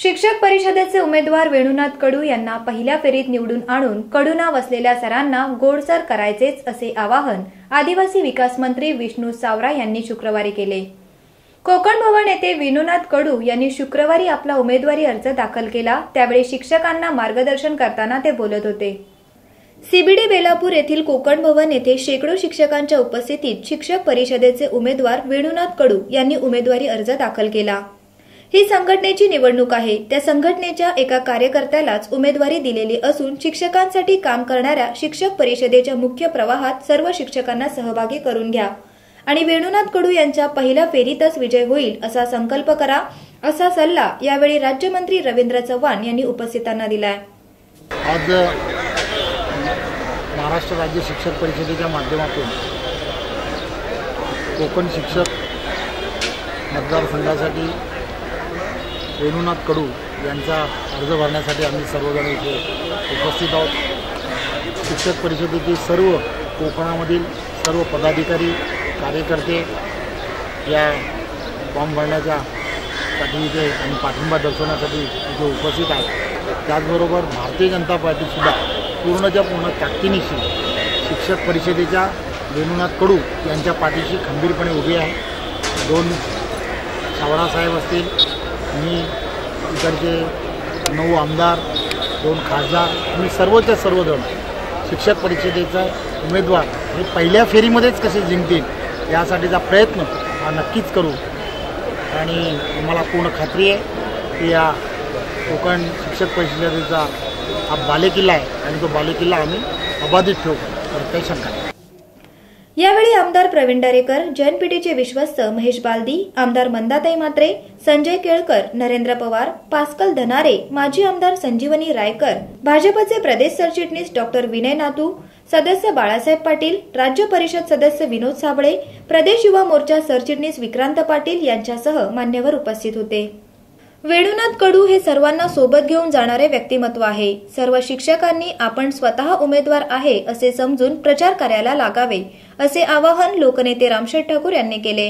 शिक्षक परिषदेचे उमेदवार वेणुनाथ कडू यांना पहिल्या फेरीत निवडून आणून कडूना वसलेल्या सरांना गोडसर करायचेच असे आवाहन आदिवासी विकास मंत्री विष्णू सावरा यांनी शुक्रवारी केले। कोकण भवन येथे वेणुनाथ कडू यांनी शुक्रवारी आपला उमेदवारी अर्ज दाखल केला। त्यावेळी शिक्षकांना मार्गदर्शन करताना ते बोलत होते। सीबीडी बेलापूर येथील कोकण भवन येथे शेकडो शिक्षकांच्या उपस्थितीत शिक्षक परिषदेचे उमेदवार वेणुनाथ कडू यांनी उमेदवारी अर्ज दाखल केला। ही संघटनेची निवडणूक आहे। त्या संघटनेच्या एका कार्यकर्त्यालाच उमेदवारी दिलेली असून शिक्षकांसाठी काम करणाऱ्या शिक्षक परिषदेच्या मुख्य प्रवाहात सर्व शिक्षकांना सहभागी करून घ्या आणि वेणुनाथ कडू यांच्या पहिल्या फेरीतच विजय होईल असा संकल्प करा, असा सल्ला यावेळी राज्यमंत्री रवींद्र चव्हाण यांनी उपस्थितांना दिलाय। आज महाराष्ट्र राज्य शिक्षक परिषदेच्या माध्यमातून कोकण शिक्षक मतदारसंघासाठी वेणुनाथ कडू यांचा अर्ज भरण्यासाठी आम्ही सर्वजण इथे उपस्थित आहोत। शिक्षक परिषदेचे सर्व कोकणामधील सर्व पदाधिकारी कार्यकर्ते या फॉर्म भरण्यासाठी इथे आणि पाठिंबा दर्शवण्यासाठी इथे उपस्थित आहेत। त्याचबरोबर भारतीय जनता पार्टीसुद्धा पूर्णच्या पूर्ण ताकदीनिशी शिक्षक परिषदेच्या वेणुनाथ कडू यांच्या पाठीशी खंबीरपणे उभी आहे। दोन सावरासाहेब असतील, मी इकडचे 9 आमदार, 2 खासदार आणि सर्वच्या सर्वजण शिक्षक परिषदेचा उमेदवार हे पहिल्या फेरीमध्येच कसे जिंकतील यासाठीचा प्रयत्न हा नक्कीच करू आणि मला पूर्ण खात्री आहे की या कोकण शिक्षक परिषदेचा हा बालेकिल्ला आहे आणि तो बालेकिल्ला आम्ही अबाधित ठेवू, तर काही शंका नाही। यावेळी आमदार प्रवीण दरेकर, जैनपीटीचे विश्वस्त महेश बालदी, आमदार मंदाताई म्हात्रे, संजय केळकर, नरेंद्र पवार, पास्कल धनारे, माजी आमदार संजीवनी रायकर, भाजपचे प्रदेश सरचिटणीस डॉक्टर विनय नातू, सदस्य बाळासाहेब पाटील, राज्य परिषद सदस्य विनोद साबळे, प्रदेश युवा मोर्चा सरचिटणीस विक्रांत पाटील यांच्यासह मान्यवर उपस्थित होते। वेणुनाथ कडू हे सर्वांना सोबत घेऊन जाणारे व्यक्तिमत्व आहे। सर्व शिक्षकांनी आपण स्वतः उमेदवार आहे असे समजून प्रचार कार्याला लागावे असे आवाहन लोकनेते रामशेठ ठाकूर यांनी केले।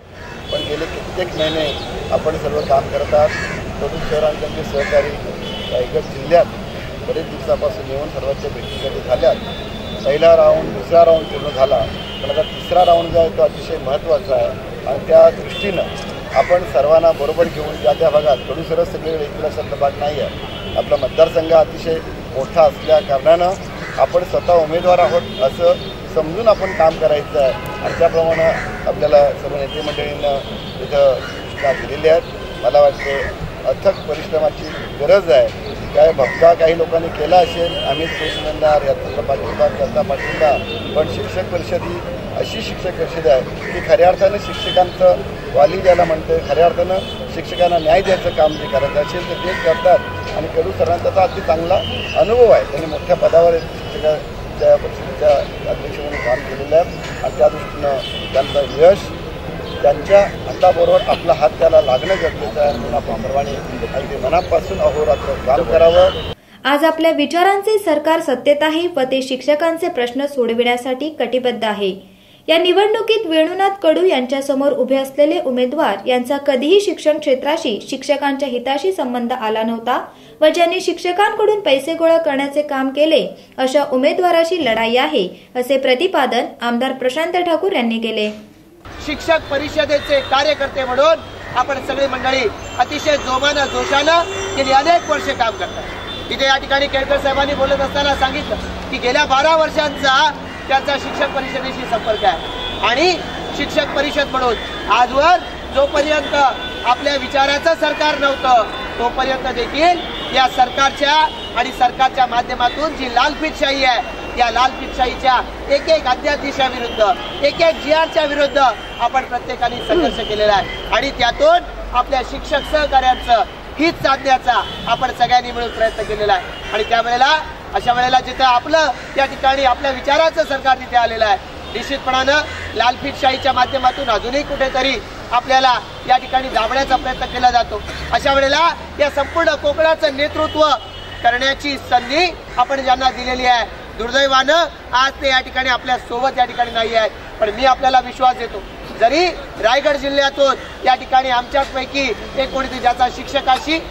पण गेले कित्येक महिने आपण सर्व काम करत आहात। कडू शहरांचे सहकारी रायगड जिल्ह्यात बरेच दिवसापासून येऊन सर्वांच्या भेटी झाल्यात। पहिला राऊंड, दुसरा राऊंड पूर्ण झाला, पण आता तिसरा राऊंड जो आहे तो अतिशय महत्त्वाचा आहे आणि त्या दृष्टीनं आपण सर्वांना बरोबर घेऊन त्या भागात कडू सरस सगळीकडे एकसारखा भाग नाही आहे। आपला मतदारसंघ अतिशय मोठा असल्या कारणानं आपण स्वतः उमेदवार आहोत असं समजून आपण काम करायचं आहे आणि त्याप्रमाणे आपल्याला सर्व नेते मंडळींना तिथं सूचना दिलेल्या आहेत। मला वाटते अथक परिश्रमाची गरज आहे। काय भक्ता काही लोकांनी केला असेल, आम्ही देणार याचा पाठिंबा त्याचा पाठिंबा, पण शिक्षक परिषद ही अशी शिक्षक परिषद आहे की खऱ्या अर्थानं शिक्षकांचं वाली ज्याला म्हणते, खऱ्या अर्थानं शिक्षकांना न्याय द्यायचं काम जे करायचं असेल ते तेच करतात आणि कडू सरांचा तर अति चांगला अनुभव आहे। त्यांनी मोठ्या पदावर शिक्षकाच्या परिषदेच्या अध्यक्ष म्हणून काम केलेलं आहे आणि त्या दृष्टीनं त्यांचं यश त्यांच्या हाताबरोबर आपला हात त्याला लागणं गरजेचं आहे म्हणून आपण सर्वांनी अगदी मनापासून अहोरात्र काम करावं। आज आपल्या विचारांचे सरकार सत्तेत आहे व ते शिक्षकांचे प्रश्न सोडविण्यासाठी कटिबद्ध आहे। या निवडणुकीत वेणुनाथ कडू यांच्यासमोर उभे असलेले उमेदवार यांचा कधीही शिक्षण क्षेत्राशी, शिक्षकांच्या हिताशी संबंध आला नव्हता व ज्यांनी शिक्षकांकडून पैसे गोळा करण्याचे काम केले अशा उमेदवाराशी लढाई आहे असे प्रतिपादन आमदार प्रशांत ठाकूर यांनी केले। शिक्षक परिषदेचे कार्यकर्ते म्हणून आपण सगळी मंडळी अतिशय जोमानं जोशानं गेली अनेक वर्ष काम करतात। इथे या ठिकाणी केळकर साहेबांनी बोलत असताना सांगितलं की गेल्या 12 वर्षांचा त्याचा शिक्षक परिषदेशी संपर्क आहे आणि शिक्षक परिषद म्हणून आजवर जोपर्यंत आपल्या विचाराचं सरकार नव्हतं तोपर्यंत देखील या सरकारच्या आणि सरकारच्या माध्यमातून जी लालफितशाही आहे या लालफितशाहीच्या एक अध्यादेशाविरुद्ध, एक GRच्या विरुद्ध आपण प्रत्येकाने संघर्ष केलेला आहे आणि त्यातून आपल्या शिक्षक सहकार्यांचं हित साधण्याचा आपण सगळ्यांनी मिळून प्रयत्न केलेला आहे आणि त्यावेळेला अशा वेळेला जिथं आपलं या ठिकाणी आपल्या विचाराचं सरकार तिथे आलेलं आहे, निश्चितपणानं लालफितशाहीच्या माध्यमातून अजूनही कुठेतरी आपल्याला या ठिकाणी दाबण्याचा प्रयत्न केला जातो। अशा वेळेला या संपूर्ण कोकणाचं नेतृत्व करण्याची संधी आपण ज्यांना दिलेली आहे, दुर्दैवानं आज ते या ठिकाणी आपल्या सोबत या ठिकाणी नाही आहेत, पण मी आपल्याला विश्वास देतो जरी रायगड जिल्ह्यातून या ठिकाणी आमच्यापैकी एक कोणीतरी ज्याचा शिक्षकाशी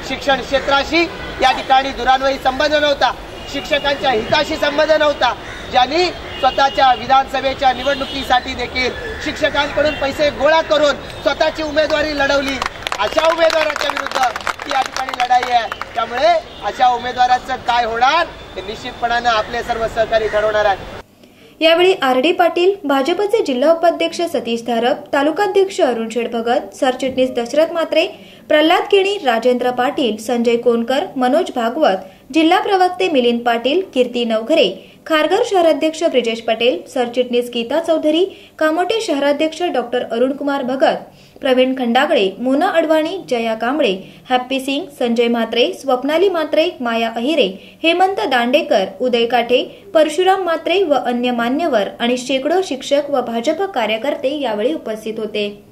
शिक्षण क्षेत्राशी या ठिकाणी दुरान्वयी संबंध नव्हता, शिक्षकांच्या हिताशी संबंध नव्हता, ज्यांनी स्वतःच्या विधानसभेच्या निवडणुकीसाठी देखील शिक्षकांकडून पैसे गोळा करून स्वतःची उमेदवारी लढवली, अशा उमेदवाराच्या विरुद्ध या ठिकाणी लढाई आहे. त्यामुळे अशा उमेदवाराचं काय होणार हे निश्चितपणाने आपले सर्व सहकारी ठरवणार आहेत. यावेळी आर.डी. पाटील, भाजपचे जिल्हा उपाध्यक्ष सतीश धारप, तालुकाध्यक्ष अरुण शेडभगत, सरचिटणीस दशरथ म्हात्रे, प्रल्हाद केणी, राजेंद्र पाटील, संजय कोनकर, मनोज भागवत, जिल्हा प्रवक्ते मिलिंद पाटील, कीर्ती नवघरे, खारघर शहराध्यक्ष ब्रिजेश पटेल, सरचिटणीस गीता चौधरी, कामोटे शहराध्यक्ष डॉक्टर अरुण कुमार भगत, प्रवीण खंडागळे, मोना अडवाणी, जया कांबळे, हॅप्पी सिंग, संजय म्हात्रे, स्वप्नाली म्हात्रे, माया अहिरे, हेमंत दांडेकर, उदय काठे, परशुराम म्हात्रे व अन्य मान्यवर आणि शेकडो शिक्षक व भाजप कार्यकर्ते यावेळी उपस्थित होते.